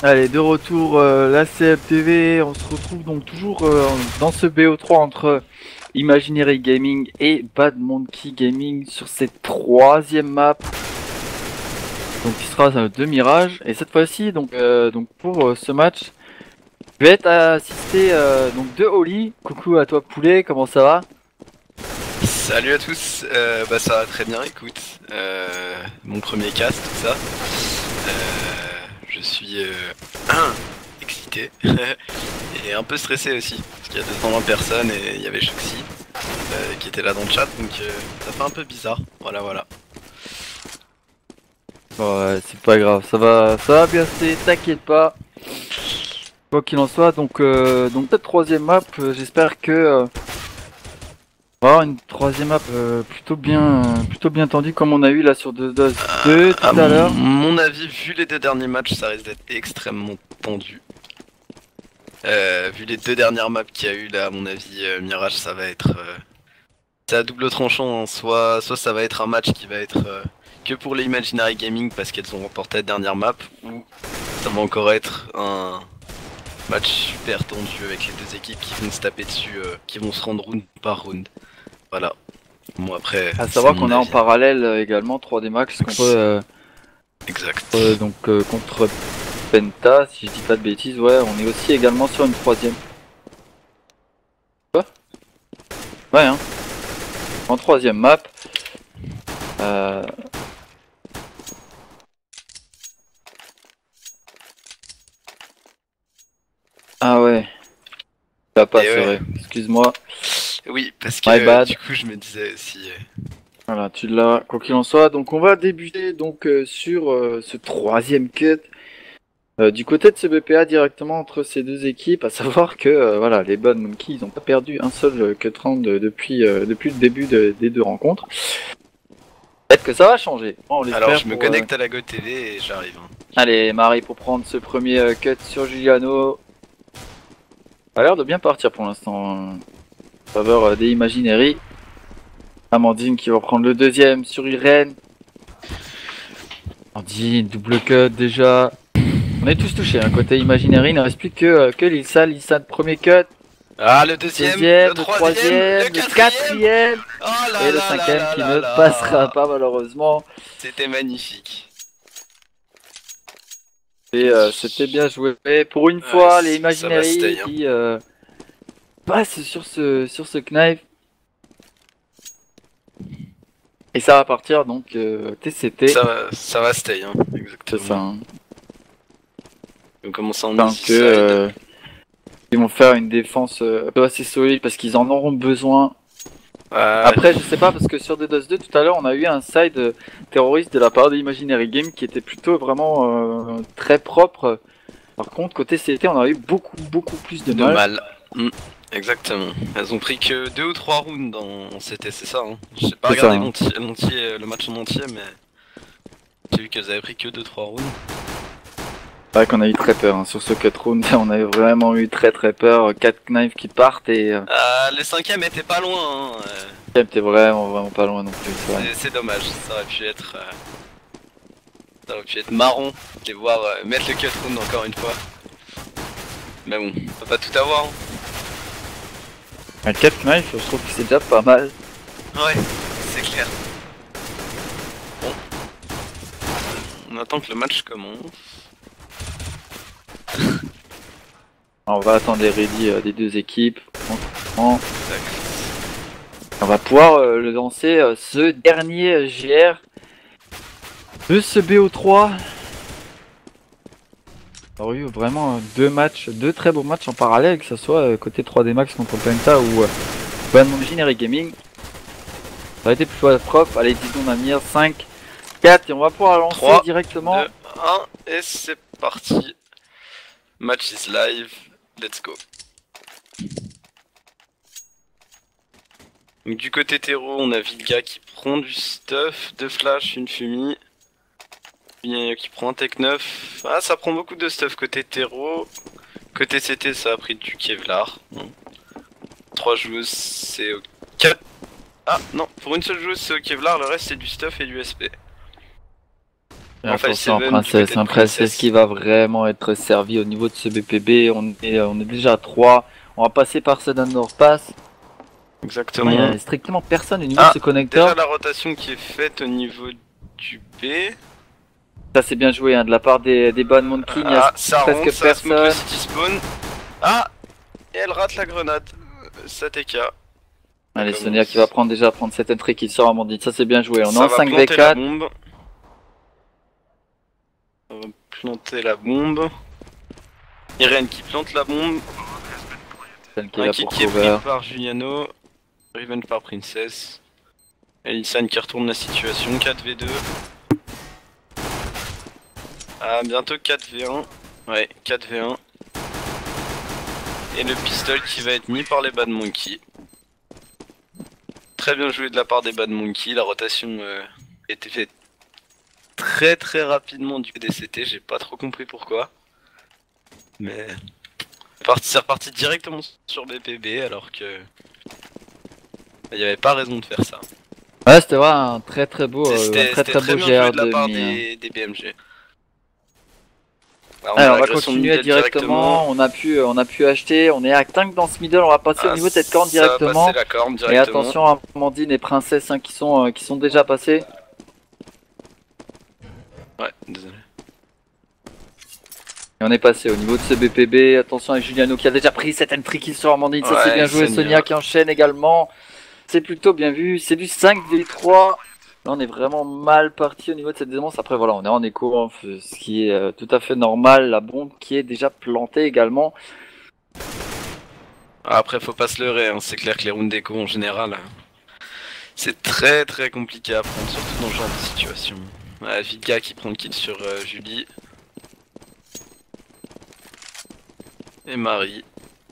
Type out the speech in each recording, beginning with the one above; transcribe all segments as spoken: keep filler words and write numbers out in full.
Allez, de retour, euh, la C F T V, on se retrouve donc toujours euh, dans ce B O trois entre Imaginary Gaming et Bad Monkey Gaming sur cette troisième map. Donc qui sera euh, de Mirage. Et cette fois-ci, donc, euh, donc pour euh, ce match, je vais être assisté euh, donc de Oli. Coucou à toi Poulet, comment ça va? Salut à tous, euh, bah ça va très bien, écoute, euh, mon premier cast, tout ça, euh, je suis euh, excité et un peu stressé aussi, parce qu'il y a deux cent vingt personnes et il y avait Shoxy euh, qui était là dans le chat, donc euh, ça fait un peu bizarre, voilà voilà. Ouais, c'est pas grave, ça va, ça va bien se passer, t'inquiète pas. Quoi qu'il en soit, donc, euh, donc cette troisième map, euh, j'espère que euh, on va avoir une troisième map euh, plutôt bien, euh, plutôt bien tendue comme on a eu là sur deux dos deux À tout à mon, l'heure. mon avis, vu les deux derniers matchs, ça risque d'être extrêmement tendu. Euh, vu les deux dernières maps qu'il y a eu là, à mon avis, euh, Mirage, ça va être... euh, c'est à double tranchant, hein. soit, soit ça va être un match qui va être euh, que pour les Imaginary Gaming parce qu'elles ont remporté la dernière map, ou ça va encore être un match super tendu avec les deux équipes qui vont se taper dessus, euh, qui vont se rendre round par round. Voilà. Bon après, À c'est savoir mon qu'on a en avis. parallèle euh, également trois D Max contre, Ex- euh, euh, Exact. donc, euh, contre Penta, si je dis pas de bêtises, ouais, on est aussi également sur une troisième. Quoi? Ouais, hein, en troisième map. Euh... Ah ouais, ça pas, Et c'est ouais. vrai, excuse-moi, Oui, parce my que bad. du coup je me disais aussi. euh, Voilà, tu l'as, quoi qu'il en soit. Donc on va débuter donc euh, sur euh, ce troisième cut. Euh, du côté de ce B P A directement entre ces deux équipes, à savoir que euh, voilà, les Bad Monkey, ils n'ont pas perdu un seul euh, cut round euh, depuis, euh, depuis le début de- des deux rencontres. Peut-être que ça va changer, on Alors l'espère je me pour... euh, connecte à la Go T V et j'arrive, hein. Allez, Marie pour prendre ce premier euh, cut sur Giuliano. Ça a l'air de bien partir pour l'instant, en faveur euh, des Imaginary. Amandine qui va prendre le deuxième sur Irène. Amandine, double cut déjà. On est tous touchés, hein. Côté Imaginary, il ne reste plus que, euh, que Lilsa. Lilsa, premier cut. Ah, le deuxième, le Deuxième, le troisième, le troisième, le quatrième. quatrième Oh et là le là là cinquième là qui là ne passera là. pas malheureusement. C'était magnifique. Et euh, c'était bien joué. Pour une Ouais, fois, les ça va Imaginary stay, hein. qui euh, passent sur ce, sur ce knife. Et ça va partir donc euh, T C T. Ça va, ça va stay, hein. C'est ça. Exactement. Hein. On commence en Enfin, easy que, side. euh, ils vont faire une défense euh, assez solide parce qu'ils en auront besoin. Ouais. Après, je sais pas, parce que sur D DOS deux, tout à l'heure, on a eu un side euh, terroriste de la part de Imaginary Game qui était plutôt vraiment euh, très propre. Par contre, côté C T, on a eu beaucoup, beaucoup plus de De mal. mal. Mm, exactement. Elles ont pris que deux ou trois rounds en C T, c'est ça, hein. J'ai pas C'est ça. regardé Hein. l'entier, l'entier- le match en entier, mais j'ai vu qu'elles avaient pris que deux trois rounds. C'est vrai qu'on a eu très peur. Hein. Sur ce cut round, on a vraiment eu très très peur. quatre knives qui partent et euh, Euh, le cinquième était pas loin, hein. euh, Cap était vraiment, vraiment pas loin non plus. C'est vrai. c'est- c'est dommage, ça aurait pu être... euh, ça aurait pu être marrant de les voir euh, mettre le cut round encore une fois. Mais bon, on peut pas tout avoir, hein. Un quatre knives, je trouve que c'est déjà pas mal. Ouais, c'est clair. Bon, on attend que le match commence. Alors, on va attendre les ready euh, des deux équipes. On, Tac. on va pouvoir euh, le lancer euh, ce dernier euh, G R de ce B O trois. On a eu vraiment euh, deux matchs, deux très beaux matchs en parallèle, que ce soit euh, côté trois D Max contre Penta ou euh, Bad Monkey Gaming. Ça a été plutôt propre. Allez, disons Namir, cinq, quatre, et on va pouvoir lancer trois, directement. deux, un, et c'est parti. Match is live, let's go. Donc, du côté terreau, on a Vilga qui prend du stuff, deux flash, une fumée. Qui prend un tech neuf. Ah, ça prend beaucoup de stuff côté terreau. Côté C T, ça a pris du Kevlar. trois joueuses, c'est au quatre. Ah non, pour une seule joueuse, c'est au Kevlar, le reste c'est du stuff et du S P. Et Enfin, attention, Seven, du Princesse, côté de un Princesse Princess. qui va vraiment être servi au niveau de ce B P B. On est, on est déjà à trois. On va passer par ce Pass. Il n'y Exactement. a strictement personne au niveau de Ah, ce déjà connecteur. la rotation qui est faite au niveau du B. Ça c'est bien joué hein, de la part des, des Bad Monkey. Il n'y a Ah, ça presque rentre, ça smoke le personne. city spawn. Ah, et elle rate la grenade. Ça T K. Allez, commence. Sonia qui va prendre déjà prendre cette entrée qui sort à Amandine. Ça c'est bien joué. On est Ça en va cinq v planter la quatre. bombe. On va planter la bombe. Irene qui plante la bombe. Celle qui est Un là kill pour qui est cover. pris par Juliano. Revenge par Princess. Elisan qui retourne la situation. quatre v deux. Ah, bientôt quatre v un. Ouais, quatre v un. Et le pistol qui va être mis par les Bad Monkey. Très bien joué de la part des Bad Monkey. La rotation euh, était faite très très rapidement du D C T. J'ai pas trop compris pourquoi. Mais c'est reparti directement sur B P B alors que il n'y avait pas raison de faire ça. Ouais, c'était vraiment un très très beau, euh, un C'était très très, très très beau bien G joué R de la part de Mi. des, des B M G. Alors, Alors, on va l'agression continuer middle directement. On a pu, on a pu acheter. On est à cinq dans ce middle. On va passer Ah, au niveau de cette corne ça va directement. passer la corne Et directement. attention, Amandine et Princesse hein, qui sont, euh, qui sont déjà passés. Ouais, désolé. Et on est passé au niveau de ce B P B. Attention avec Juliano qui a déjà pris cette entry kill sur Amandine. Ça c'est Ouais, bien joué. Sonia. Sonia qui enchaîne également. C'est plutôt bien vu. C'est du cinq v trois. Là on est vraiment mal parti au niveau de cette démence. Après voilà, on est en écho, hein, ce qui est euh, tout à fait normal. La bombe qui est déjà plantée également. Après, faut pas se leurrer, hein. C'est clair que les rounds d'écho en général, c'est très très compliqué à prendre, surtout dans ce genre de situation. Ouais, Vika qui prend le kill sur euh, Julie. Et Marie.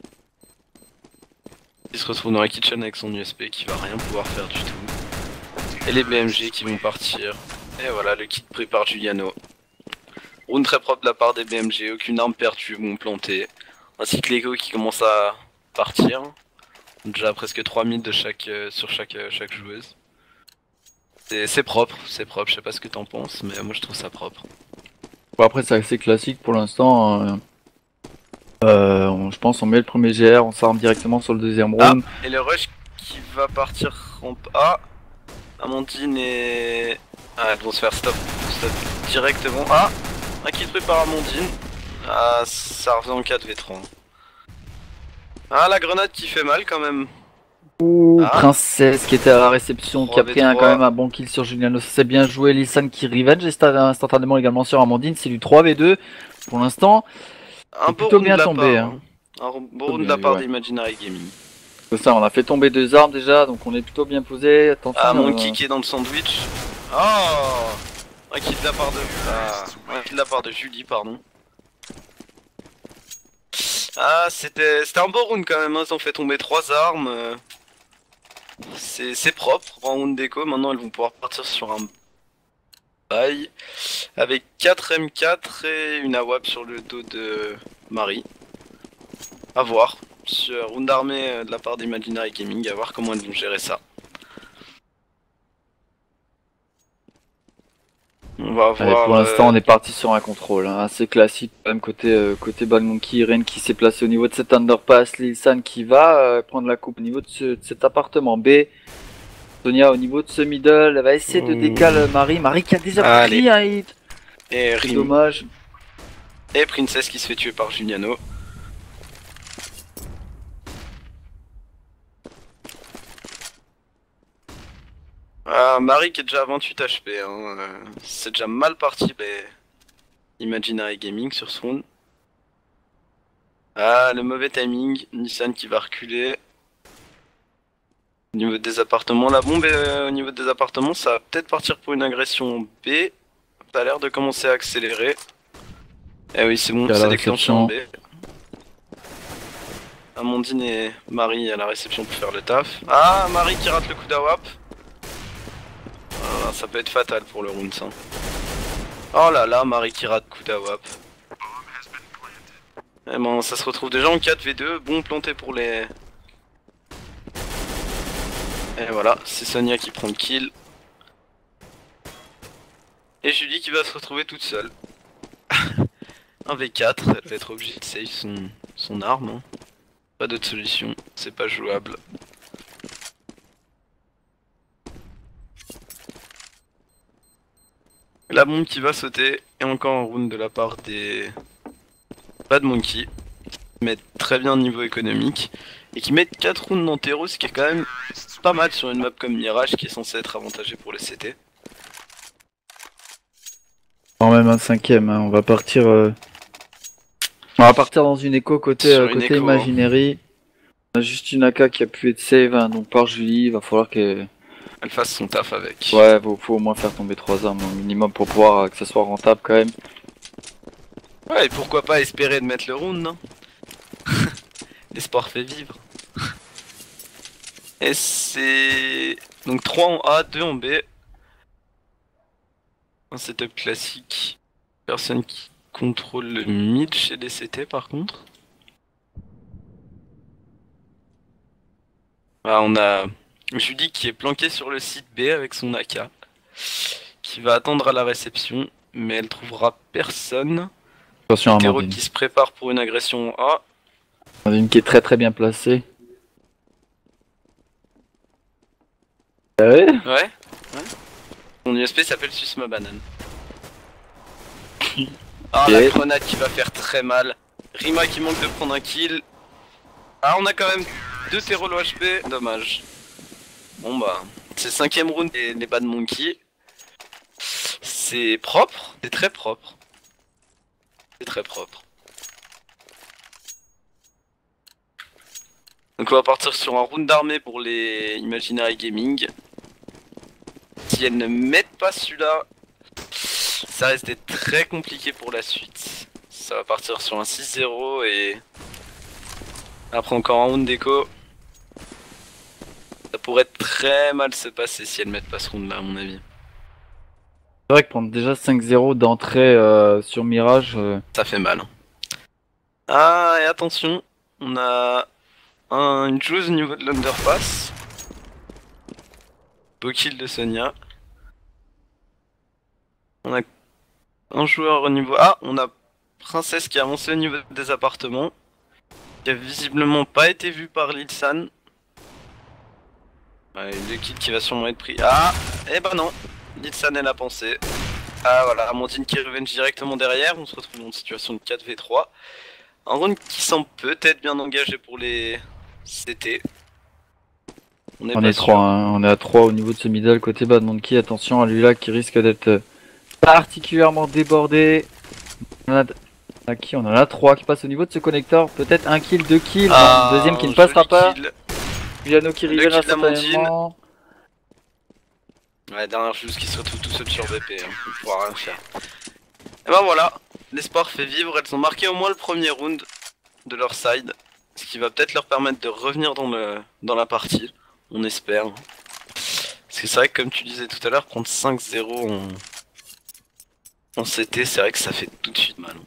Qui se retrouve dans la kitchen avec son U S P qui va rien pouvoir faire du tout. Et les B M G qui vont partir. Et voilà, le kit pris par Juliano. Round très propre de la part des B M G, aucune arme perdue ou plantée. Ainsi que l'ego qui commence à partir. Déjà presque trois mille de chaque, euh, sur chaque, euh, chaque joueuse. C'est propre, c'est propre, je sais pas ce que t'en penses, mais moi je trouve ça propre. Bon, après c'est assez classique pour l'instant. Euh, euh, on- je pense on met le premier G R, on s'arme directement sur le deuxième Ah, round. et le rush qui va partir en A. Amandine et... Ah, elles vont se faire stop, stop directement. Ah, un kill pris par Amandine. Ah, ça revient en quatre v trois. Ah, la grenade qui fait mal quand même. Ouh, Ah. Princesse qui était à la réception, qui a pris un, trois v trois. quand même un bon kill sur Juliano. C'est bien joué. Lisan qui revenge instantanément également sur Amandine. C'est du trois v deux pour l'instant. Un beau plutôt round bien de la tombé, part, hein. hein. Un beau round de la bien, part ouais. d'Imaginary Gaming. C'est ça, on a fait tomber deux armes déjà, donc on est plutôt bien posé. Attention. Ah, mon euh, kick est dans le sandwich. Oh, un kill de la part de... Ah, un kill de la part de Julie, pardon. Ah, c'était c'était un beau round quand même, hein. Ils ont fait tomber trois armes. euh. C'est c'est propre en round déco. Maintenant, elles vont pouvoir partir sur un bail avec quatre M quatre et une A W A P sur le dos de Marie. À voir. Sur round armée euh, de la part d'Imaginary Gaming, à voir comment elles vont gérer ça. On va Allez, voir. pour l'instant, euh, on est parti sur un contrôle hein, assez classique, quand même côté euh, côté Bad Monkey. Irene qui s'est placé au niveau de cet underpass, Lilsan qui va euh, prendre la coupe au niveau de, ce, de cet appartement B. Sonia au niveau de ce middle, elle va essayer de Mmh. décaler Marie. Marie qui a déjà Allez. pris un hit. Et C'est Rim. dommage. Et Princess qui se fait tuer par Juliano. Ah, Marie qui est déjà à vingt-huit H P, hein. euh, c'est déjà mal parti, mais Imaginary Gaming sur ce round. Ah, le mauvais timing, Nissan qui va reculer. Au niveau des appartements, la bombe euh, au niveau des appartements, ça va peut-être partir pour une agression B. Ça a l'air de commencer à accélérer. Eh oui, c'est bon, Et à la c'est déclenché en B. réception. Amandine et Marie à la réception pour faire le taf. Ah, Marie qui rate le coup d'A W A P. Ah, ça peut être fatal pour le round ça. Oh là là, Marie qui rate coup d'A W A P. Eh ben, ça se retrouve déjà en quatre v deux, bon planté pour les... Et voilà, c'est Sonia qui prend le kill. Et Julie qui va se retrouver toute seule. Un v quatre, elle va être obligée de save son, son arme. Hein. Pas d'autre solution, c'est pas jouable. La bombe qui va sauter, et encore un round de la part des Bad Monkey, qui mettent très bien niveau économique, et qui mettent quatre rounds dans terreau, ce qui est quand même pas mal sur une map comme Mirage qui est censée être avantagée pour les C T. Quand même un cinquième, hein. On va partir... Euh... On va partir dans une écho côté, euh, côté écho, Imaginary. Hein. On a juste une A K qui a pu être save, hein, donc par Julie, il va falloir qu'elle... Elle fasse son taf avec. Ouais, faut, faut au moins faire tomber trois armes au minimum pour pouvoir euh, que ça soit rentable quand même. Ouais, et pourquoi pas espérer de mettre le round, non? L'espoir fait vivre. Et c'est... Donc trois en A, deux en B. Un setup classique. Personne qui contrôle le mid chez les C T par contre. Ah, on a Julie qui est planquée sur le site B avec son A K. Qui va attendre à la réception. Mais elle trouvera personne. Attention à Terreau qui se prépare pour une agression A. Une qui est très très bien placée. Ouais. Ouais. Ouais. Mon U S P s'appelle Suce ma banane. Ah, okay. La grenade qui va faire très mal. Rima qui manque de prendre un kill. Ah, on a quand même deux terreaux low H P. Dommage. Bon bah, c'est le cinquième round des, des Bad Monkey. C'est propre. C'est très propre. C'est très propre. Donc on va partir sur un round d'armée pour les Imaginary Gaming. Si elles ne mettent pas celui-là, ça risque d'être très compliqué pour la suite. Ça va partir sur un six zéro et... Après encore un round d'écho. Ça pourrait très mal se passer si elles mettent pas ce round là à mon avis. C'est vrai que prendre déjà cinq zéro d'entrée euh, sur Mirage... Euh... Ça fait mal. Ah et attention, on a un, une joueuse au niveau de l'underpass. Beau kill de Sonia. On a un joueur au niveau... Ah, on a Princesse qui a avancé au niveau des appartements. Qui a visiblement pas été vu par Lilsan. Ouais, le kill qui va sûrement être pris. Ah, eh ben non. Lilsan elle a pensé. Ah voilà, Amandine qui revenge directement derrière. On se retrouve dans une situation de quatre v trois. Un round qui semble peut-être bien engagé pour les C T. On est, on est trois, hein. On est à trois au niveau de ce middle côté Bad Monkey. Attention à lui là qui risque d'être particulièrement débordé. On a... À qui on en a trois qui passent au niveau de ce connecteur. Peut-être un kill, deux kills. Ah, deuxième qui ne passera pas. Juliano qui rivera certainement. Ouais, dernière chose qui se retrouve tout seul sur B P. Hein. Il ne pourra rien faire. Et ben voilà, l'espoir fait vivre. Elles ont marqué au moins le premier round de leur side. Ce qui va peut-être leur permettre de revenir dans, le, dans la partie. On espère. Parce que c'est vrai que comme tu disais tout à l'heure, prendre cinq zéro en, en C T, c'est vrai que ça fait tout de suite mal.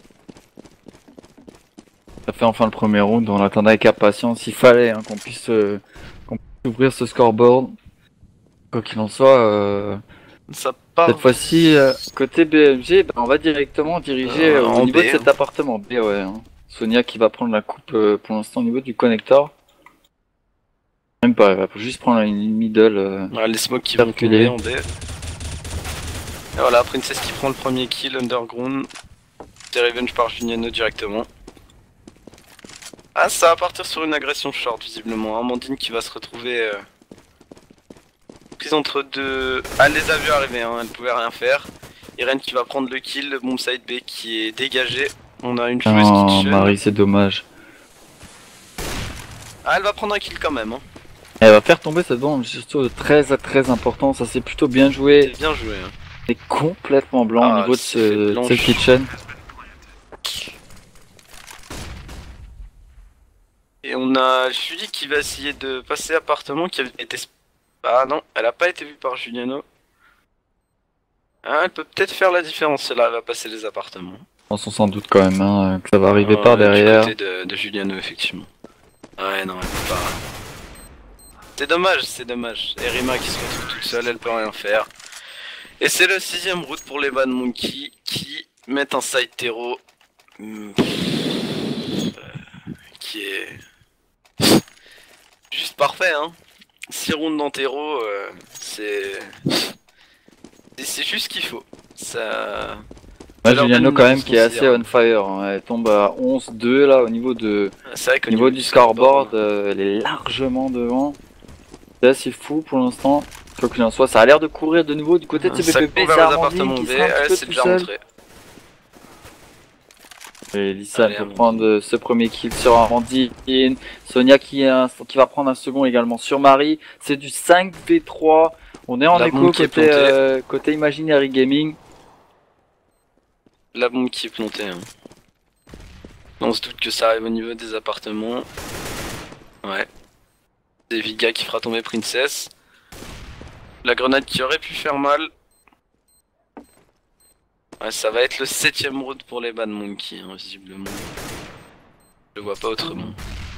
Ça fait enfin le premier round, on attendait avec impatience. Il fallait hein, qu'on puisse, euh, qu'on puisse ouvrir ce scoreboard. Quoi qu'il en soit, euh, ça part... cette fois-ci, euh, côté B M G, bah, on va directement diriger euh, au niveau B, de cet hein. appartement B. Ouais, hein. Sonia qui va prendre la coupe euh, pour l'instant au niveau du connecteur. Même pas, elle va juste prendre une middle. Euh, ouais, les smokes qui vont tomber en B. Et voilà, Princess qui prend le premier kill, underground. C'est revenge par Juliano directement. Ah, ça va partir sur une agression short visiblement. Amandine qui va se retrouver euh, prise entre deux. Ah, elle les a vus arriver, hein. Elle pouvait rien faire. Irène qui va prendre le kill, le bomb side B qui est dégagé. On a une joueuse oh, qui tue. Marie, c'est dommage. Ah, elle va prendre un kill quand même. Hein. Elle va faire tomber cette bombe, surtout très très important. Ça c'est plutôt bien joué. C'est bien joué. Hein. Elle est complètement blanc ah, au niveau de ce, de ce kitchen. Et on a Julie qui va essayer de passer appartement qui avait été... Ah non, elle a pas été vue par Juliano. Ah, elle peut peut-être faire la différence, là elle va passer les appartements. On s'en sans doute quand même, hein, que ça va arriver ah, par derrière. Du côté de, de Juliano, effectivement. Ouais, non, elle peut pas... C'est dommage, c'est dommage. Et Rima qui se retrouve toute seule, elle peut rien faire. Et c'est le sixième route pour les Bad Monkey qui mettent un side terreau euh, qui est juste parfait, hein. six rounds dans terreau, euh, c'est c'est juste ce qu'il faut. Ça. Ouais, Juliano quand même qui est assez on fire, hein. Elle tombe à onze deux là au niveau de vrai au niveau du scoreboard, euh, elle est largement devant. C'est assez fou pour l'instant. Quoi qu'il en soit, ça a l'air de courir de nouveau du côté de ce ça P P P, court c'est vers les Amandine appartements qui B, sera un petit ouais, peu c'est tout déjà seul. rentré. Et Lisa Allez, peut Amandine. prendre ce premier kill sur Amandine. Sonia qui, a un- qui va prendre un second également sur Marie. C'est du cinq v trois. On est en La écho bombe qui est côté, plantée. euh, côté Imaginary Gaming. La bombe qui est plantée. Hein. On se doute que ça arrive au niveau des appartements. Ouais. C'est Viga qui fera tomber Princess. La grenade qui aurait pu faire mal. Ouais, ça va être le septième round pour les Bad Monkey, hein, visiblement. Je le vois pas autrement.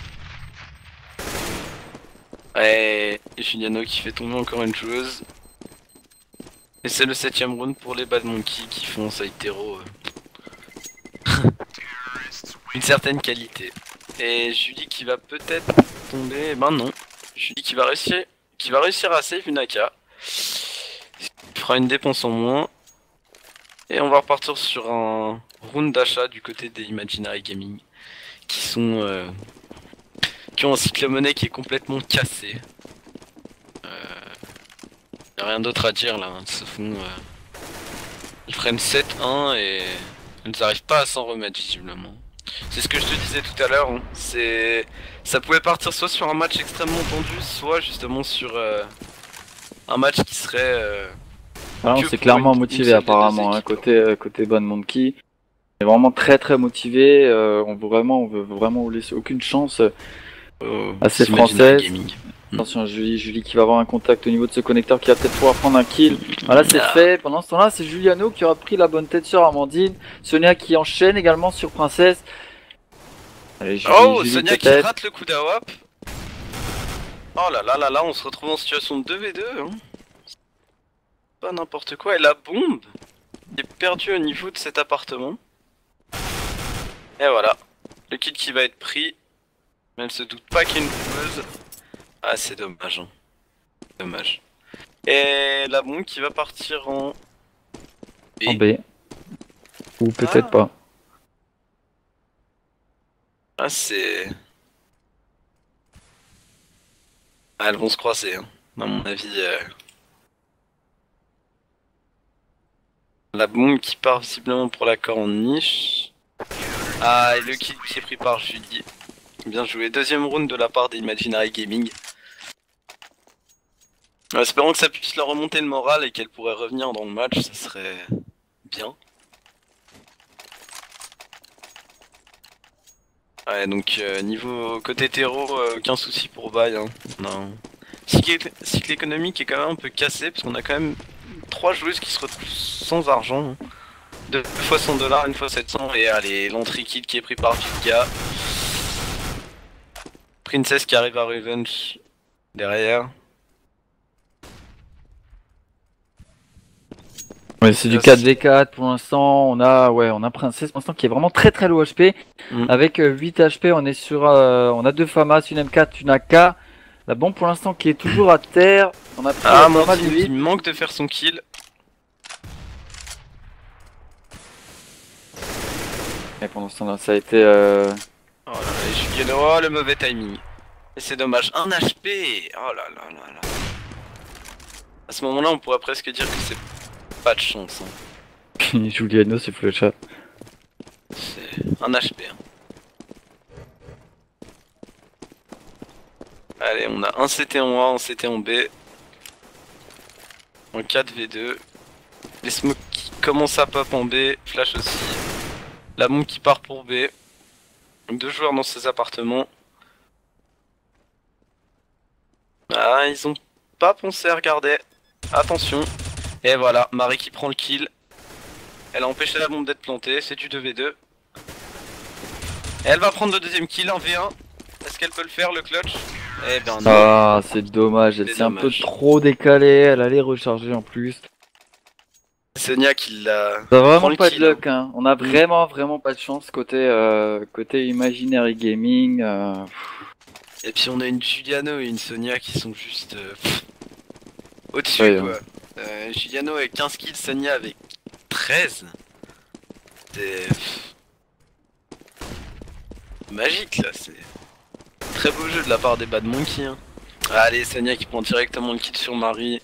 Ouais, et Juliano qui fait tomber encore une joueuse. Et c'est le septième round pour les Bad Monkey qui font side terreau. Euh... une certaine qualité. Et Julie qui va peut-être tomber. Eh ben non. Julie qui va réussir, qui va réussir à save une A K. Il fera une dépense en moins. Et on va repartir sur un round d'achat du côté des Imaginary Gaming. Qui sont... Euh... qui ont un cycle monnaie qui est complètement cassé. Euh... Y'a rien d'autre à dire là. Elles se font... Euh... Elles prennent sept un et... elles n'arrivent pas à s'en remettre visiblement. C'est ce que je te disais tout à l'heure. Hein. C'est... Ça pouvait partir soit sur un match extrêmement tendu, soit justement sur... Euh... un match qui serait... Euh... Ah, on s'est clairement une, motivé une apparemment, hein, côté, euh, côté Bad Monkey. On est vraiment très très motivé, euh, on veut vraiment, on veut vraiment laisser aucune chance euh, à ces Françaises. Attention Julie, Julie qui va avoir un contact au niveau de ce connecteur qui va peut-être pouvoir prendre un kill. Voilà, c'est fait. Pendant ce temps-là, c'est Juliano qui aura pris la bonne tête sur Amandine. Sonia qui enchaîne également sur Princesse. Allez, Julie, oh, Julie, Sonia qui rate le coup d'awap. Oh là là là là, on se retrouve en situation de deux v deux. Hein. Pas n'importe quoi. Et la bombe est perdue au niveau de cet appartement. Et voilà. Le kill qui va être pris. Mais elle se doute pas qu'il y a une joueuse. Ah, c'est dommage. Hein. Dommage. Et la bombe qui va partir en B. En B. Ou peut-être ah. pas. Ah, c'est... Ah, elles vont se croiser. Hein. À mon avis... Euh... La bombe qui part visiblement pour l'accord en niche. Ah, et le kill qui est pris par Julie. Bien joué. Deuxième round de la part des Imaginary Gaming. Espérons que ça puisse leur remonter le moral et qu'elle pourrait revenir dans le match, ça serait bien. Ouais, donc euh, niveau côté terreau, euh, aucun souci pour Baye. Hein. Non. Cycle, cycle économique est quand même un peu cassé parce qu'on a quand même trois joueuses qui se retrouvent sans argent. Hein. Deux fois cent dollars, une fois sept cents et allez, l'entrée kill qui est pris par Vika. Princess qui arrive à revenge derrière. Ouais, c'est du quatre v quatre pour l'instant. On a, ouais, on a Princess pour l'instant qui est vraiment très très low H P. Mm. Avec euh, huit H P, on est sur, euh, on a deux FAMAS, une M quatre, une A K. La bombe pour l'instant qui est toujours à terre. On a pris ah, mon il manque de faire son kill. Et pendant ce temps-là, ça a été. Euh... Oh là là, je suis oh, le mauvais timing. Et c'est dommage, un H P. Oh là là là là. À ce moment-là, on pourrait presque dire que c'est pas de chance. Hein. Juliano, c'est le chat. C'est un H P. Hein. Allez, on a un C T en A, un C T en B. En quatre v deux. Les smokes qui commencent à pop en B, flash aussi. La bombe qui part pour B. Deux joueurs dans ces appartements. Ah, ils ont pas pensé à regarder. Attention. Et voilà, Marie qui prend le kill. Elle a empêché la bombe d'être plantée, c'est du deux v deux. Et elle va prendre le deuxième kill en v un. Est-ce qu'elle peut le faire, le clutch? Eh ben non. Ah, c'est dommage, elle s'est un peu trop décalée, elle allait recharger en plus. Sonia qui l'a. On a vraiment prend le pas kill, de luck, hein. On a vraiment vraiment pas de chance côté euh, côté Imaginary Gaming. Euh... Et puis on a une Juliano et une Sonia qui sont juste euh, pff, au-dessus Ouais, quoi. Euh, Juliano avec quinze kills, Sonia avec treize. C'est pff, magique là, c'est très beau jeu de la part des Bad Monkey. Hein. Allez, Sonia qui prend directement le kill sur Marie.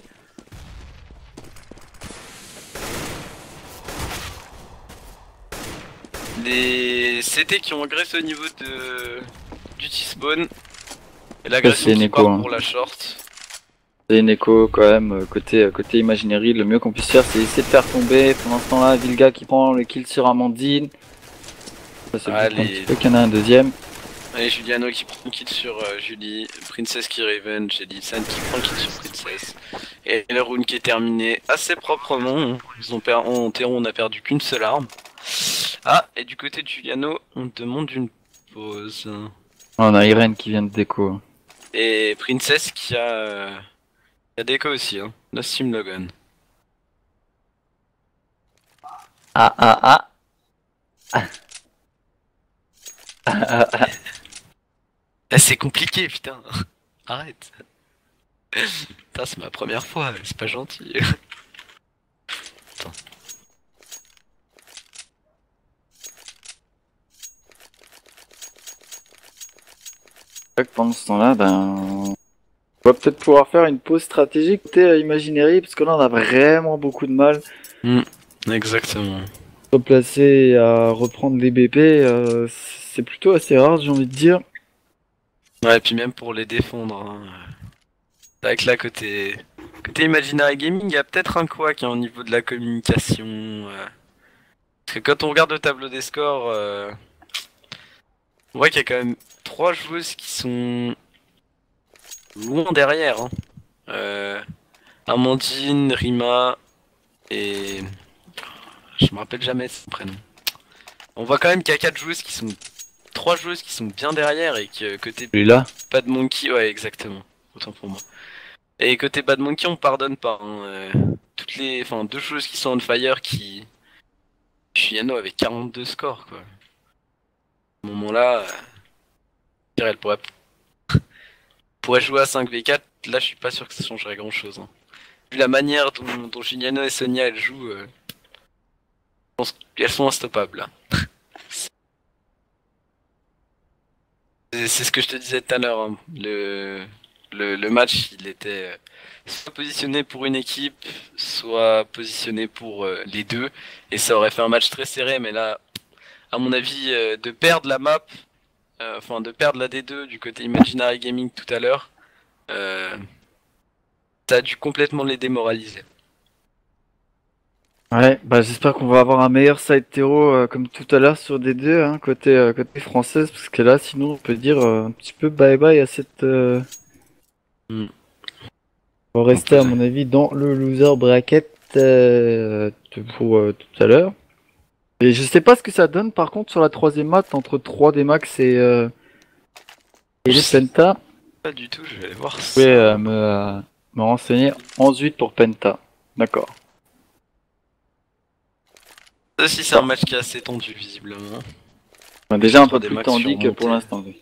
Les C T qui ont agressé au niveau de du T-spawn. Et l'agression qui Neko, part hein. pour la short. C'est Neko quand même, côté, côté Imaginary, le mieux qu'on puisse faire c'est essayer de faire tomber. Pour l'instant là, Vilga qui prend le kill sur Amandine. Ça c'est un petit peu qu'il y en a un deuxième. Allez, Juliano qui prend le kill sur euh, Julie, Princess qui Raven, j'ai dit San qui prend le kill sur Princess. Et le round qui est terminé assez proprement. Ils ont per en terreau, on a perdu qu'une seule arme. Ah, et du côté de Juliano, on demande une pause. On a Irene qui vient de déco. Et Princess qui a, euh, qui a déco aussi, hein. No Steam Logan. Ah ah ah. Ah. Ah, ah, ah. Ah, c'est compliqué, putain. Arrête. Putain, c'est ma première fois, c'est pas gentil. Attends. Pendant ce temps-là, ben, on va peut-être pouvoir faire une pause stratégique côté Imaginary, parce que là on a vraiment beaucoup de mal. Mm, exactement. Replacer et à reprendre les B P, euh, c'est plutôt assez rare, j'ai envie de dire. Ouais, et puis même pour les défendre. Hein. C'est vrai que là, côté, côté Imaginary Gaming, il y a peut-être un quoi qui est au niveau de la communication. Euh... Parce que quand on regarde le tableau des scores, euh... on voit qu'il y a quand même trois joueuses qui sont loin derrière. Hein. Euh... Amandine, Rima et... Je me rappelle jamais son prénom. On voit quand même qu'il y a quatre joueuses qui sont... trois joueuses qui sont bien derrière et que côté... Celui-là Bad Monkey, ouais exactement. Autant pour moi. Et côté Bad Monkey, on pardonne pas. Hein. Euh, toutes les, enfin, deux choses qui sont on fire qui, Juliano avec quarante-deux scores quoi. À ce moment-là, euh... elle pourrait, pourrait jouer à cinq v quatre. Là, je suis pas sûr que ça changerait grand-chose. Hein. Vu la manière dont, dont Juliano et Sonia elles jouent, euh... je pense qu'elles sont instoppables. Là. C'est ce que je te disais tout à l'heure. Hein. Le... Le, le match, il était soit positionné pour une équipe, soit positionné pour euh, les deux, et ça aurait fait un match très serré. Mais là, à mon avis, euh, de perdre la map, euh, enfin de perdre la D deux du côté Imaginary Gaming tout à l'heure, euh, ça a dû complètement les démoraliser. Ouais, bah j'espère qu'on va avoir un meilleur side terreau euh, comme tout à l'heure sur D deux, hein, côté, euh, côté française, parce que là, sinon, on peut dire euh, un petit peu bye bye à cette. Euh... Mm. On va rester, à mon avis, dans le loser bracket euh, pour euh, tout à l'heure. Et je sais pas ce que ça donne, par contre, sur la troisième map, entre trois D Max et, euh, et les Penta. Pas du tout, je vais aller voir Je ça. vais euh, me, euh, me renseigner. onze huit pour Penta. D'accord. Ça aussi, c'est un match qui est assez tendu, visiblement. Bah, déjà un peu Des plus Max tendu que surmontés. pour l'instant. Oui.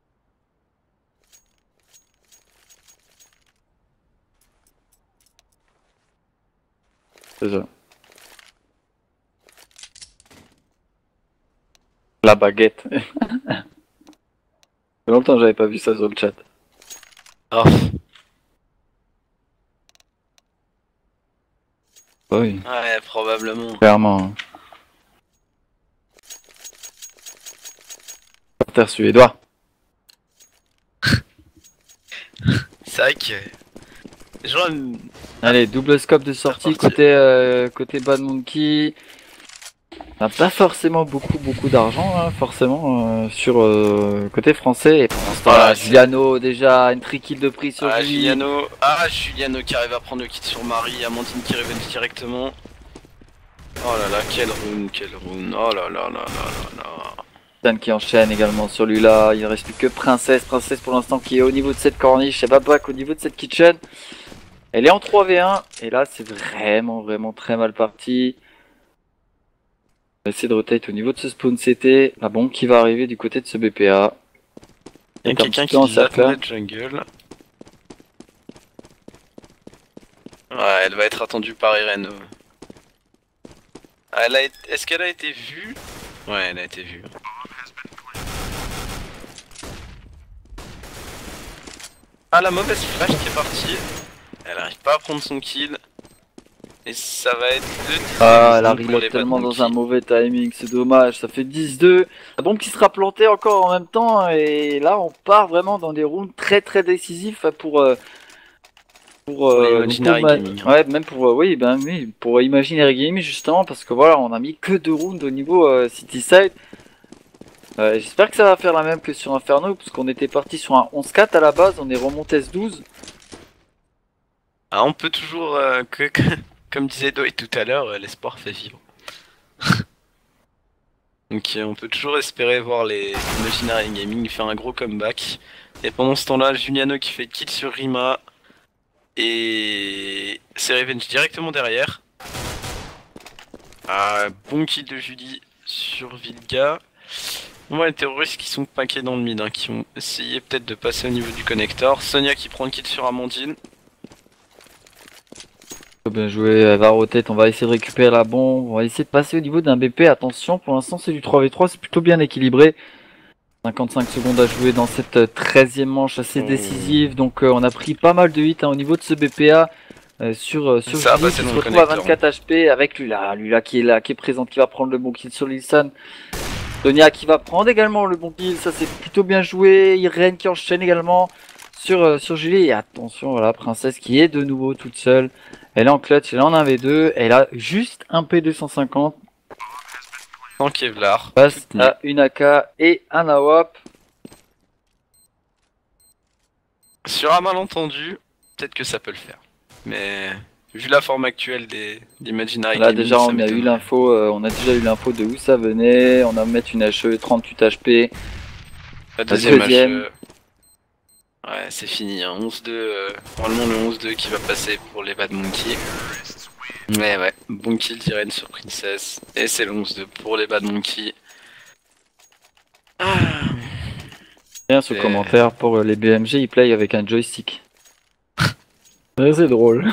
C'est ça. La baguette. Ça fait longtemps que j'avais pas vu ça sur le chat. Oh. Oui, Ouais, probablement. clairement. Porteur suédois. C'est vrai que... Genre, Allez, double scope de sortie côté, euh, côté Bad Monkey. On n'a pas forcément beaucoup beaucoup d'argent, hein, forcément, euh, sur euh, côté français. Et pour l'instant, Ah, Juliano déjà une trikill de prix sur ah, Julie. Juliano... Ah, Juliano qui arrive à prendre le kit sur Marie, Amandine qui revient directement. Oh là là, quel rune, quel rune. Oh là là là là là là. Dan qui enchaîne également sur lui là. Il ne reste plus que Princesse. Princesse pour l'instant qui est au niveau de cette corniche. Et Babak au niveau de cette kitchen. Elle est en trois v un, et là c'est vraiment vraiment très mal parti. On va essayer de rotate au niveau de ce spawn C T, la bombe qui va arriver du côté de ce B P A. Il y a quelqu'un qui l'attendait de jungle. Ouais, elle va être attendue par Irene. Elle a... Est-ce qu'elle a été vue? Ouais, elle a été vue. Ah, la mauvaise flash qui est partie. Elle arrive pas à prendre son kill. Et ça va être le Ah, elle arrive tellement dans un mauvais timing, c'est dommage. Ça fait dix deux. La bombe qui sera plantée encore en même temps. Et là, on part vraiment dans des rounds très très décisifs pour... Euh, pour, euh, pour Imaginary Gaming. Hein. Ouais, même pour... Euh, oui, ben oui, pour Imaginary Gaming justement. Parce que voilà, on a mis que deux rounds au niveau euh, City Side. Euh, J'espère que ça va faire la même que sur Inferno. Parce qu'on était parti sur un onze quatre à la base. On est remonté S douze. Ah, on peut toujours... Euh, que, que... Comme disait Doy tout à l'heure, l'espoir fait vivre. Donc on peut toujours espérer voir les Imaginary Gaming faire un gros comeback. Et pendant ce temps-là, Juliano qui fait kill sur Rima. Et c'est Revenge directement derrière. Ah, bon kill de Julie sur Vilga. On voit les terroristes qui sont paqués dans le mid, hein, qui ont essayé peut-être de passer au niveau du connector. Sonia qui prend le kill sur Amandine. Bien joué, elle va rotate, on va essayer de récupérer la bombe, on va essayer de passer au niveau d'un B P, attention pour l'instant c'est du trois v trois, c'est plutôt bien équilibré. cinquante-cinq secondes à jouer dans cette treizième manche assez décisive, donc euh, on a pris pas mal de hits hein, au niveau de ce B P A euh, sur, euh, sur ça Julie qui se retrouve à vingt-quatre H P avec Lula, Lula qui est là, qui est présente, qui va prendre le bon kill sur Lilsan. Sonia qui va prendre également le bon kill, ça c'est plutôt bien joué, Irene qui enchaîne également sur, euh, sur Julie, et attention voilà, Princesse qui est de nouveau toute seule. Elle est en clutch, elle est en un v deux, elle a juste un P deux cent cinquante. En Kevlar. Passe à une A K et un A W A P. Sur un malentendu, peut-être que ça peut le faire. Mais vu la forme actuelle des d'Imaginary Là déjà on a eu l'info, euh, on a déjà eu l'info de où ça venait, on a mettre une H E trente-huit H P. La deuxième, la deuxième. H E... Ouais, c'est fini, hein. onze deux, euh, probablement le onze deux qui va passer pour les Bad Monkey. Mais ouais, bon kill d'Irene sur Princess. Et c'est le onze deux pour les Bad Monkey. Ah. Bien ce et... commentaire pour les B M G, ils play avec un joystick. C'est drôle.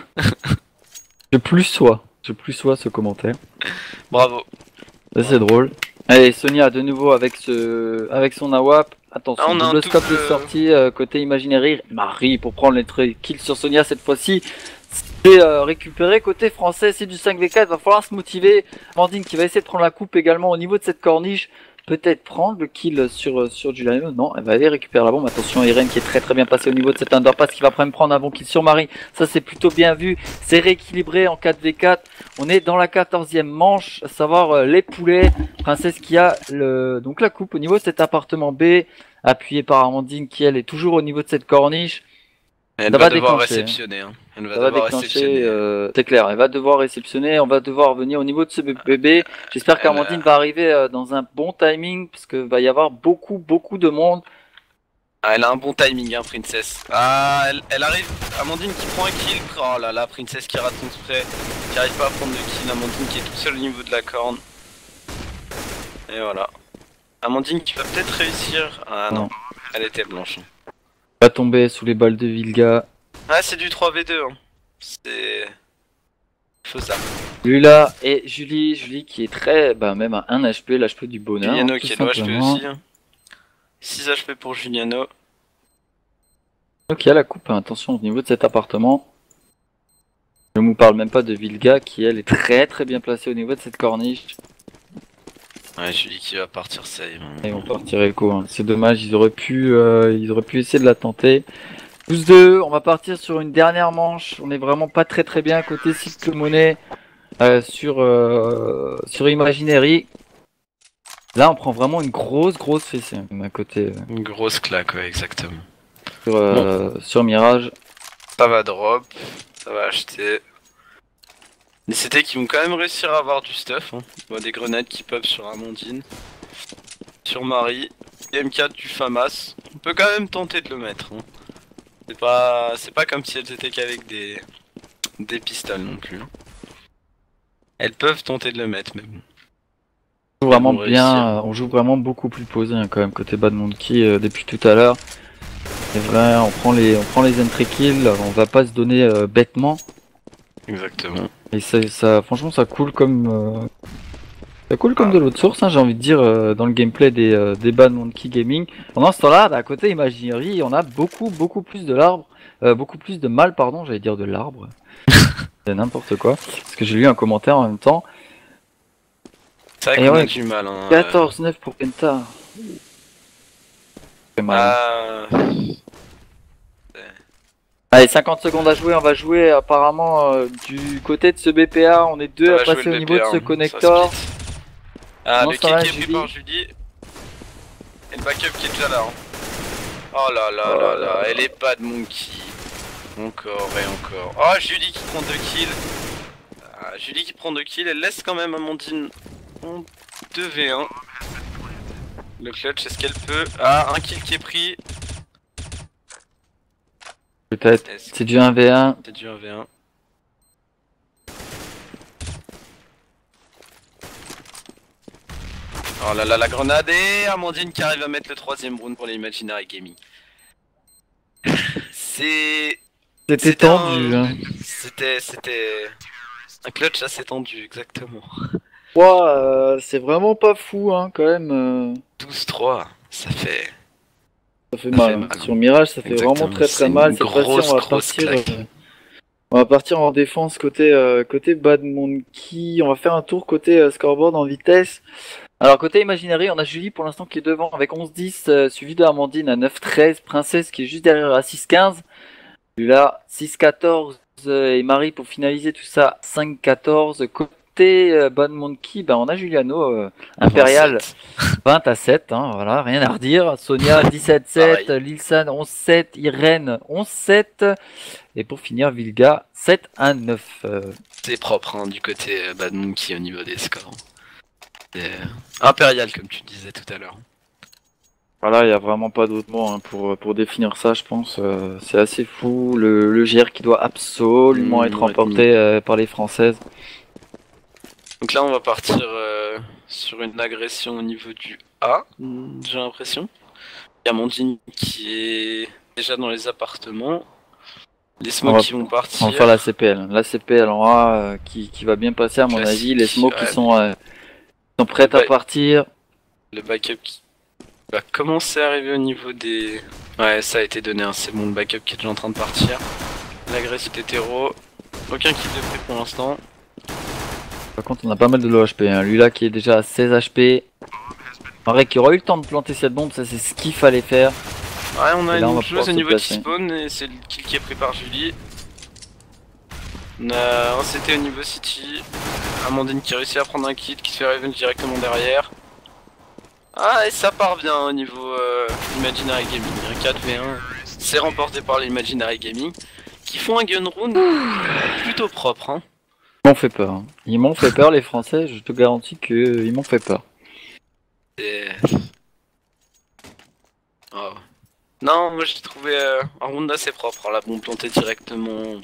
Je plus sois, je plus sois ce commentaire. Bravo. C'est drôle. Allez, Sonia de nouveau avec ce, avec son A W A P. Attention, ah, double scope de sortie euh, côté Imaginary. Marie pour prendre les kills sur Sonia cette fois-ci. C'est euh, récupéré côté français, c'est du cinq v quatre. Il va falloir se motiver. Amandine qui va essayer de prendre la coupe également au niveau de cette corniche. Peut-être prendre le kill sur, sur Juliano. Non, elle va aller récupérer la bombe. Attention, Irene qui est très très bien passée au niveau de cet underpass qui va même prendre un bon kill sur Marie. Ça c'est plutôt bien vu. C'est rééquilibré en quatre v quatre. On est dans la quatorzième manche, à savoir euh, les poulets. Princesse qui a le, donc la coupe au niveau de cet appartement B, appuyé par Amandine qui elle est toujours au niveau de cette corniche. Elle va, va devoir réceptionner. Hein. Elle va, va devoir déclencher, euh, c'est clair, elle va devoir réceptionner, on va devoir venir au niveau de ce bébé. J'espère qu'Amandine va arriver euh, dans un bon timing, parce qu'il va y avoir beaucoup, beaucoup de monde. Ah, elle a un bon timing, hein, Princess. Ah, elle, elle arrive, Amandine qui prend un kill. Oh là là, Princess qui rate son spray, qui arrive pas à prendre le kill. Amandine qui est tout seul au niveau de la corne. Et voilà. Amandine qui va peut-être réussir. Ah non, elle était blanche. Va tomber sous les balles de Vilga. Ah, c'est du trois v deux, hein. C'est faisable. Lula et Julie, Julie qui est très, bah même à un H P, l'H P du bonheur. Juliano qui est low H P aussi. Hein. six H P pour Juliano. Ok, la coupe, attention au niveau de cet appartement. Je ne vous parle même pas de Vilga qui elle est très très bien placée au niveau de cette corniche. Ouais, Julie qui va partir, ça y est. Ils vont partir écho, hein. C'est dommage, ils auraient pu euh, ils auraient pu essayer de la tenter. douze deux, on va partir sur une dernière manche. On est vraiment pas très très bien côté cycle monnaie euh, sur, euh, sur Imaginary. Là, on prend vraiment une grosse grosse fessée à côté. Euh, une grosse claque, ouais, exactement. Sur, euh, bon. Sur Mirage. Ça va drop, ça va acheter. Les C T qui vont quand même réussir à avoir du stuff. Hein. On voit des grenades qui pop sur Amandine. Sur Marie. M quatre du Famas. On peut quand même tenter de le mettre. Hein. C'est pas, c'est pas comme si elles étaient qu'avec des, des pistoles non plus. Hein. Elles peuvent tenter de le mettre, mais bon. On joue vraiment Elles vont bien, réussir. euh, on joue vraiment beaucoup plus posé hein, quand même côté Bad Monkey euh, depuis tout à l'heure. C'est vrai, on prend les, on prend les entry kills, on va pas se donner euh, bêtement. Exactement. Et ça, ça, franchement, ça coule comme, euh, ça coule comme Ah. de l'autre source. Hein, j'ai envie de dire euh, dans le gameplay des, euh, des Bad Monkey Gaming. Pendant ce temps-là, bah, à côté Imagineering, on a beaucoup, beaucoup plus de l'arbre, euh, beaucoup plus de mal, pardon, j'allais dire de l'arbre. C'est n'importe quoi. Parce que j'ai lu un commentaire en même temps. C'est vrai Et qu'on ouais, a du mal. Hein, quatorze neuf pour Penta. C'est mal. euh... Ah. Allez, cinquante secondes à jouer, on va jouer apparemment euh, du côté de ce B P A, on est deux Ça à va jouer passer le au niveau de B P A, ce hein, connector. ça split. Ah, Non, le ça va, kick est pris Julie. par Julie. Et le backup qui est déjà là. Hein. Oh là là Oh là là là, là. elle est pas de monkey. Encore et encore. Oh, Julie qui prend deux kills. Ah, Julie qui prend deux kills, elle laisse quand même Amandine en deux v un. Le clutch, est-ce qu'elle peut... Ah, un kill qui est pris. Peut-être. Est-ce que C'est du un v un. c'est du un v un? Oh là là, la grenade et Amandine qui arrive à mettre le troisième round pour les Imaginary Gaming. C'est... C'était C'était tendu. un- Hein. C'était... C'était... Un clutch assez tendu, exactement. Ouah, euh, c'est vraiment pas fou hein, quand même. euh, douze trois, ça fait... Ça fait Ça mal. fait hein. mal, Sur Mirage, ça fait Exactement, vraiment très c'est très une mal. Cette fois-ci, grosse, on va grosse partir. claque. euh, On va partir en défense côté euh, côté Bad Monkey. On va faire un tour côté euh, scoreboard en vitesse. Alors côté Imaginary, on a Julie pour l'instant qui est devant avec onze dix, euh, suivi de Amandine à neuf treize, Princesse qui est juste derrière à six quinze. Puis là, six quatorze euh, et Marie pour finaliser tout ça, cinq quatorze. Côté euh, Bad Monkey, ben on a Juliano euh, Impérial vingt-sept. vingt à sept, hein, voilà, rien à redire. Sonia dix-sept sept, Lilsan onze sept, Irène onze sept. Et pour finir, Vilga sept à neuf. Euh, C'est propre hein, du côté euh, Bad Monkey au niveau des scores. C'est euh, impérial comme tu disais tout à l'heure. Voilà, il n'y a vraiment pas d'autre mot hein, pour, pour définir ça, je pense. Euh, c'est assez fou. Le, le G R qui doit absolument Mmh, être ouais, remporté euh, par les Françaises. Donc là on va partir euh, sur une agression au niveau du A, j'ai l'impression. Il y a Amandine qui est déjà dans les appartements. Les On smokes va- qui vont partir. On va faire la C P L. La C P L en A euh, qui, qui va bien passer à mon Classique, avis. Les smokes qui ouais. sont, euh, sont prêtes à Ouais. partir. Le backup qui va commencer à arriver au niveau des... Ouais, ça a été donné, hein. C'est bon, le backup qui est déjà en train de partir. L'agressivité hétéro. Aucun kill de prix pour l'instant. Par contre, on a pas mal de low H P. Hein. Lui là qui est déjà à seize H P. En vrai, qui aura eu le temps de planter cette bombe, ça c'est ce qu'il fallait faire. Ouais, on a Et là, on une va joueuse pouvoir au se niveau de placer. spawn et c'est le kill qui est pris par Julie. On a un C T au niveau City. Amandine qui réussit à prendre un kill, qui se fait revenge directement derrière. Ah, et ça part bien au niveau euh, Imaginary Gaming. Un quatre v un, c'est remporté par l'Imaginary Gaming. Qui font un gun round plutôt propre. Hein. Ils m'ont fait peur. Hein. Ils m'ont fait peur, les Français. Je te garantis qu'ils m'ont fait peur. Et... Oh. Non, moi j'ai trouvé euh, un round assez propre. La bombe plantée directement.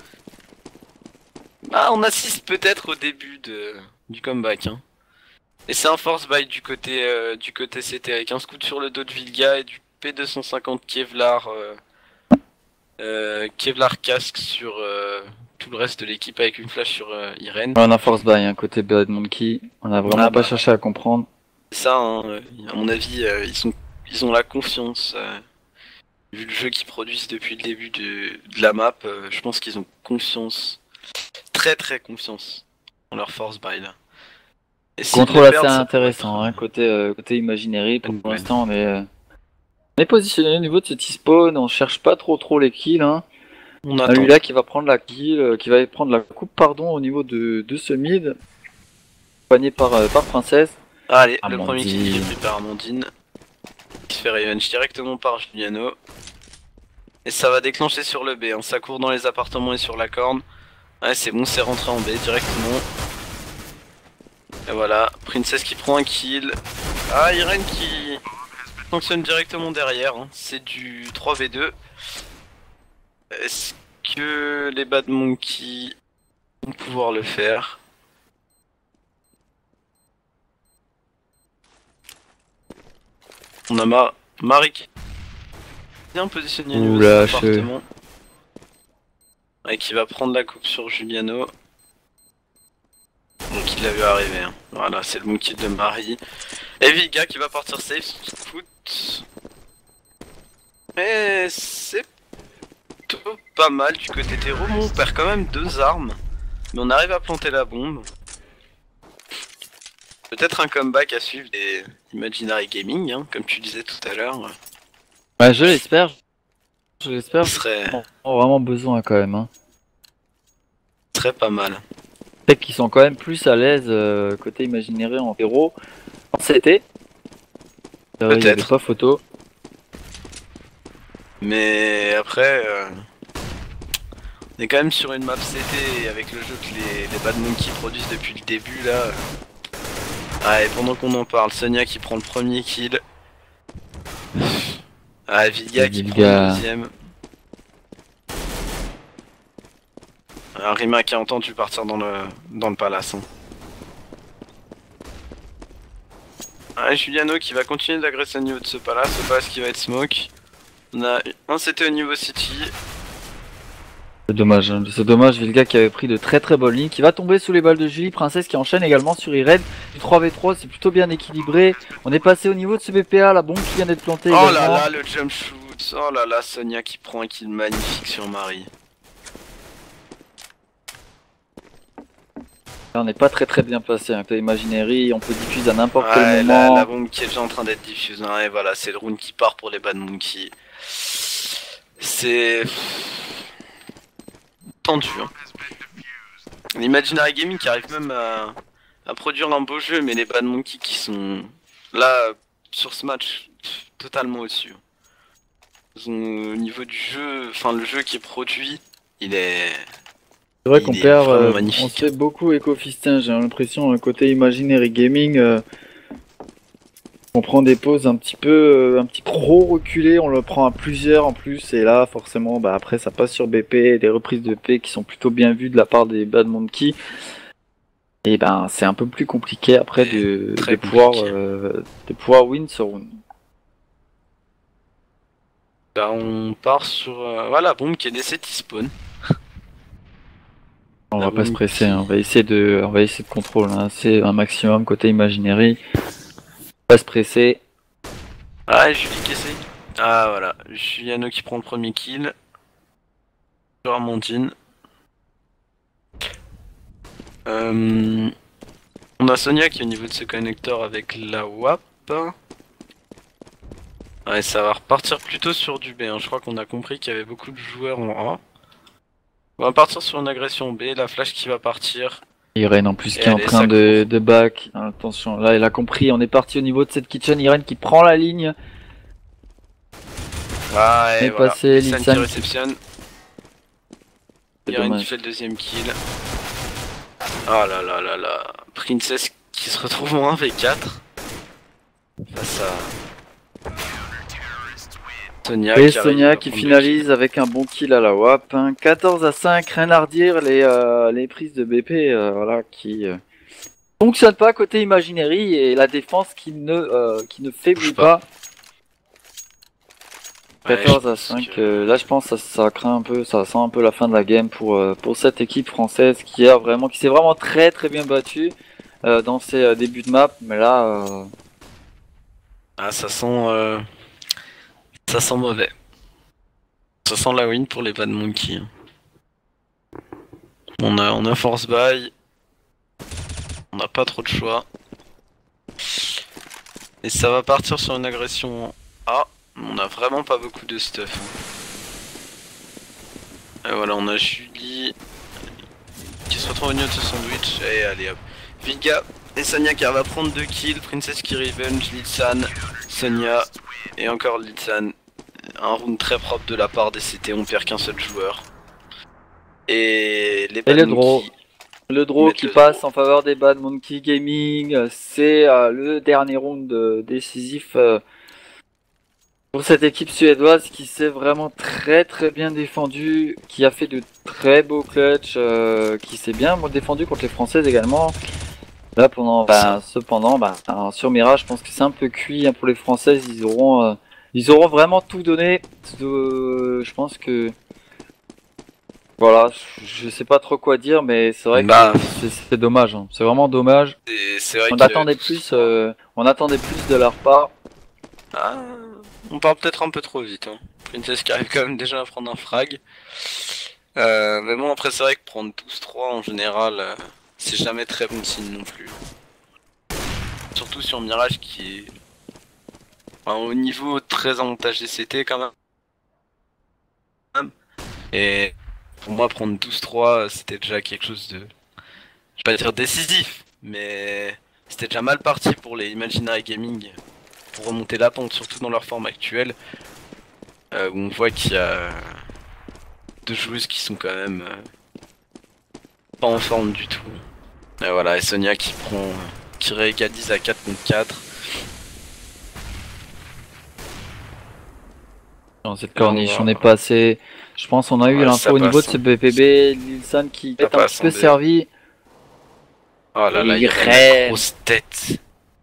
Ah, on assiste peut-être au début de... du comeback. Hein. Et c'est un force buy du côté euh, du côté C T avec un scout sur le dos de Vilga et du P deux cent cinquante Kevlar euh, euh, Kevlar casque sur euh, tout le reste de l'équipe avec une flash sur euh, Irène. On a force buy, hein, côté Bad Monkey. On a vraiment Ah pas bah. cherché à comprendre. C'est ça, hein, euh, à mon avis, euh, ils, sont, ils ont la confiance. Euh, vu le jeu qu'ils produisent depuis le début de, de la map, euh, je pense qu'ils ont confiance. Très très confiance en leur force buy là. Et s'ils Contrôle le assez perdent, ça intéressant, pourrait hein, être, côté, euh, côté Imaginary. Pour Ouais. l'instant, on est, euh, on est positionné au niveau de ce T-spawn. On cherche pas trop trop les kills. Hein. On Ah, attend. lui là qui va prendre la kill, euh, qui va prendre la coupe pardon au niveau de, de ce mid. Pogné par, euh, par Princesse. Ah, allez, le Amandine. premier kill qui est pris par Amandine. Qui se fait revenge directement par Juliano. Et ça va déclencher sur le B, hein. Ça court dans les appartements et sur la corne. Ouais, c'est bon, c'est rentré en B directement. Et voilà, Princess qui prend un kill. Ah, Irene qui fonctionne directement derrière. Hein. C'est du trois v deux. Est-ce que les Bad Monkey vont pouvoir le faire? On a Ma Marie qui est bien positionné au niveau de Oula, son je- appartement. Et qui va prendre la coupe sur Juliano. Donc il l'a vu arriver. Hein. Voilà, c'est le monkey de Marie. Et Viga qui va partir safe foot. Mais c'est plutôt pas mal du côté terreau. Bon, on perd quand même deux armes. Mais on arrive à planter la bombe. Peut-être un comeback à suivre des Imaginary Gaming, hein, comme tu disais tout à l'heure. Ouais, je l'espère. Je l'espère. Ce serait, On a vraiment besoin quand même. Hein. serait pas mal. Peut-être qu'ils sont quand même plus à l'aise euh, côté Imaginary en héros. En C T. Euh, il y avait Peut-être. pas photo. Mais après, euh, on est quand même sur une map C T avec le jeu que les, les Bad Monkey produisent depuis le début là. Ah, et pendant qu'on en parle, Sonia qui prend le premier kill. Ah, Viga qui Vilga. prend le deuxième. Ah, Rima qui a entendu partir dans le, dans le palace. Hein. Ah, et Juliano qui va continuer d'agresser au niveau de ce palace, ce palace qui va être smoke. On a un C T au niveau City. C'est dommage, hein. C'est dommage, Vilga qui avait pris de très très bonnes lignes, qui va tomber sous les balles de Julie, Princesse qui enchaîne également sur Irene, du trois v trois, c'est plutôt bien équilibré, on est passé au niveau de ce B P A, la bombe qui vient d'être plantée Oh également. là là, le jump shoot. Oh là là, Sonia qui prend un kill magnifique sur Marie. Là, on n'est pas très très bien passé, hein. Imaginary, on peut diffuser à n'importe quel Ouais, la, moment. la bombe qui est déjà en train d'être diffusée, hein, et voilà, c'est le round qui part pour les Bad Monkey. C'est tendu. Hein. L'Imaginary Gaming qui arrive même à, à produire un beau jeu, mais les Bad Monkey qui sont là sur ce match totalement au-dessus. Ils ont, au niveau du jeu, enfin le jeu qui est produit, il est. C'est vrai il qu'on est perd, vraiment euh, magnifique. on se fait beaucoup éco-fistin, j'ai l'impression, côté Imaginary Gaming, euh, on prend des pauses un petit peu, euh, un petit trop reculées, on le prend à plusieurs en plus, et là forcément, bah, après ça passe sur B P, des reprises de P qui sont plutôt bien vues de la part des Bad Monkey. Et ben c'est un peu plus compliqué après de, très de pouvoir, compliqué. euh, de pouvoir win ce round. Là, on part sur. Euh, voilà, bombe qui est laissée T-spawn. On La va pas se bombe presser, qui- hein. on va essayer de, on va essayer de contrôler, hein. C'est un maximum côté Imaginary. Pas se presser. Ah, et Julie qui essaye. Ah, voilà. Juliano qui prend le premier kill. Sur Amandine. Euh, On a Sonia qui est au niveau de ce connecteur avec la W A P. Ouais, ça va repartir plutôt sur du B. Hein. Je crois qu'on a compris qu'il y avait beaucoup de joueurs en A. On va partir sur une agression B. La flash qui va partir. Irene en plus Et qui est en allez, train ça de, court. de back. Attention, là elle a compris, on est parti au niveau de cette kitchen. Irene qui prend la ligne. Ah, On et est voilà. passé, Lissan qui Lissan. réceptionne. C'est Irene qui dommage. fait le deuxième kill. Oh là là là là. Princess qui se retrouve en un v quatre. Face à Sonia Et qui arrive Sonia à qui prendre le finalise avec un bon kill à la W A P. Hein. quatorze à cinq, rien à redire. Les, euh, les prises de B P euh, voilà, qui euh, fonctionnent pas côté Imaginary et la défense qui ne, euh, qui ne faiblit Bouge pas. pas. kill. quatorze Ouais, à je cinq, pense que- euh, là je pense que ça, ça craint un peu, ça sent un peu la fin de la game pour, euh, pour cette équipe française qui a vraiment, qui s'est vraiment très très bien battue euh, dans ses euh, débuts de map, mais là euh, Ah, ça sent. euh, Ça sent mauvais. Ça sent la win pour les Bad Monkey. On a, on a force buy. On n'a pas trop de choix. Et ça va partir sur une agression A. On a vraiment pas beaucoup de stuff. Et voilà, on a Julie qui se retrouve au niveau de ce sandwich. Et allez hop. Viga et Sonia qui va prendre deux kills. Princess qui revenge, Litsan, Sonia et encore Litsan. Un round très propre de la part des C T, on perd qu'un seul joueur. Et les et Bad le draw, Monkey. le draw mettre qui le passe draw. en faveur des Bad Monkey Gaming, euh, c'est euh, le dernier round euh, décisif euh, Pour cette équipe suédoise qui s'est vraiment très très bien défendue, qui a fait de très beaux clutches, euh, qui s'est bien défendue contre les Françaises également. Là, pendant, bah, cependant, bah, sur Mirage, je pense que c'est un peu cuit hein, pour les Françaises. Ils auront, euh, ils auront vraiment tout donné. Euh, je pense que, voilà, je sais pas trop quoi dire, mais c'est vrai Bah, que c'est dommage. Hein. C'est vraiment dommage. c'est vrai On que attendait plus, euh, on attendait plus de leur part. Ah, on parle peut-être un peu trop vite. Hein. Princess qui arrive quand même déjà à prendre un frag. Euh, mais bon, après, c'est vrai que prendre douze trois en général, euh, c'est jamais très bon signe non plus. Surtout sur Mirage qui est enfin, au niveau très avantage D C T quand même. Et pour moi, prendre douze trois, c'était déjà quelque chose de. Je vais pas dire décisif, mais c'était déjà mal parti pour les Imaginary Gaming pour remonter la pente, surtout dans leur forme actuelle. Euh, où on voit qu'il y a deux joueuses qui sont quand même euh, pas en forme du tout. Et voilà, et Sonia qui prend, euh, qui réégalise à quatre contre quatre. Dans cette corniche, on est passé. Je pense on a eu Ouais, l'info au niveau de hein. ce B P B, Lilsan qui est un petit peu servi. Oh là là, il y a une grosse tête.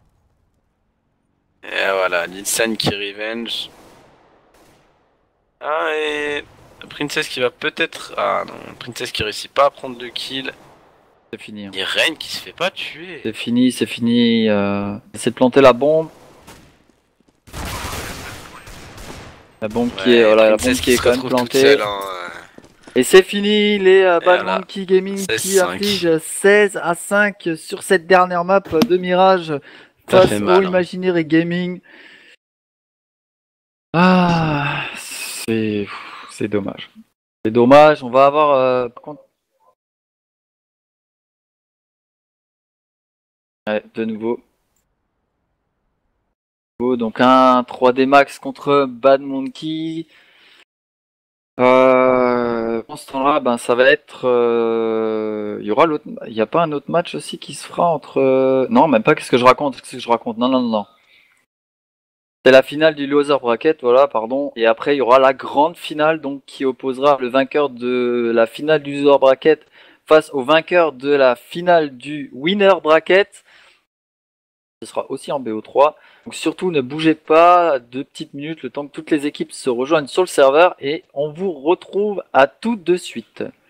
Et voilà, Lilsan qui revenge. Ah, et Princess qui va peut-être. Ah non, Princess qui réussit pas à prendre le kill. C'est fini. Hein. Et Reine qui se fait pas tuer. C'est fini, c'est fini. Euh... C'est de planter la bombe. La bombe ouais, qui est, voilà, la bombe qui, qui est quand même plantée. Seule, hein, euh... Et c'est fini, les euh, Bad Monkey Gaming qui affligent seize à cinq sur cette dernière map de Mirage face au mal, Imaginary hein. Gaming. Ah, c'est c'est dommage. C'est dommage, on va avoir euh, par contre... ouais, de nouveau. Donc un trois D Max contre Bad Monkey. Euh, en ce temps-là, ben ça va être. Euh, il y aura l'autre. Il n'y a pas un autre match aussi qui se fera entre. Euh... Non, même pas. Qu'est-ce que je raconte Qu'est-ce que je raconte Non, non, non, non. C'est la finale du loser bracket, voilà, pardon. Et après, il y aura la grande finale, donc qui opposera le vainqueur de la finale du loser bracket face au vainqueur de la finale du winner bracket. Ce sera aussi en B O trois. Donc surtout ne bougez pas deux petites minutes le temps que toutes les équipes se rejoignent sur le serveur et on vous retrouve à tout de suite.